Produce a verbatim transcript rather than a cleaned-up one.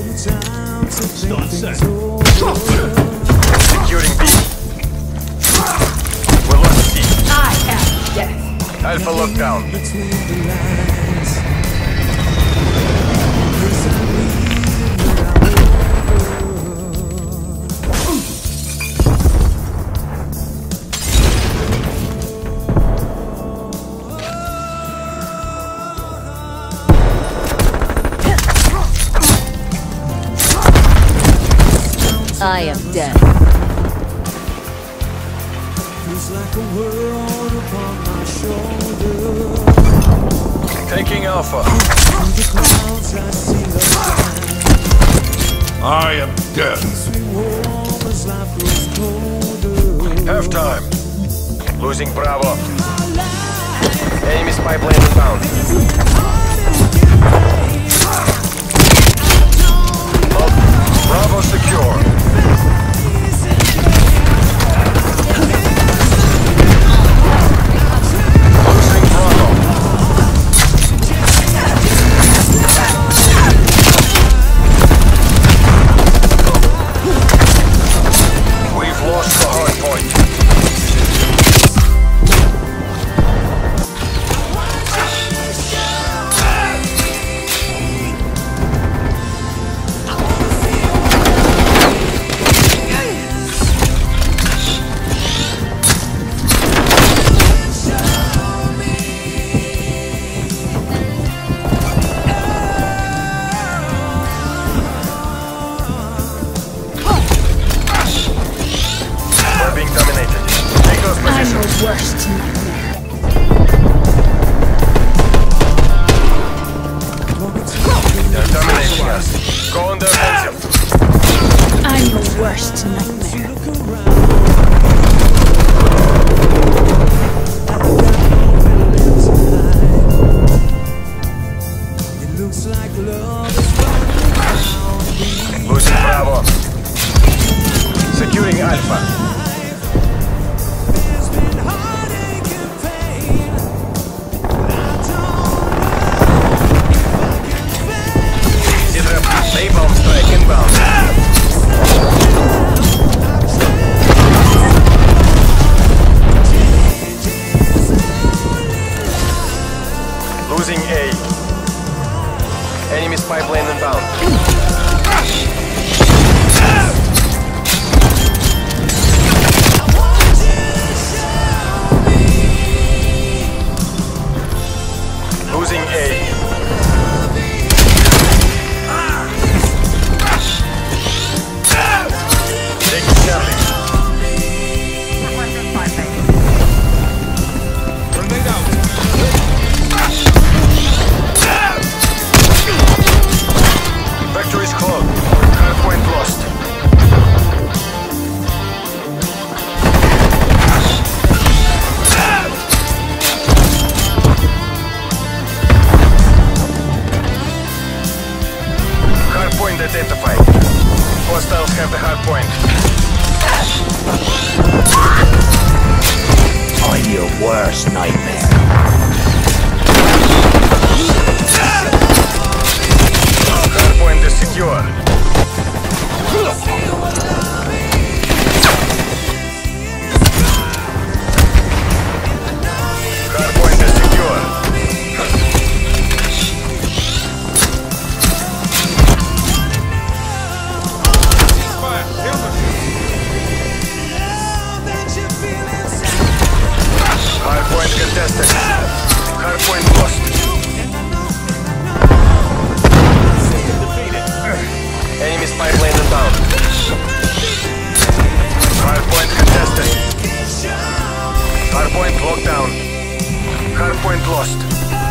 Start set. Securing B. We lost C. I am death. Alpha lockdown. I am dead. Taking Alpha. I am dead. Half time. Losing Bravo. Enemy spy plane inbound. Bravo secure. Losing Bravo. We've lost the hard point. Worst nightmare. They're dominating us. Go on the offensive. I'm your worst nightmare. Losing Bravo. Securing Alpha. A-bomb strike inbound. Losing A. Enemy spy plane inbound. Losing A. Victory is close. Hard point lost. Hard point identified. Hostiles have the hard point. I'm your worst nightmare. Hardpoint is secure. Hardpoint is secure. Hardpoint contested. Hardpoint lost. Enemy spy plane inbound. Hardpoint contested. Hardpoint locked down. Hardpoint lost.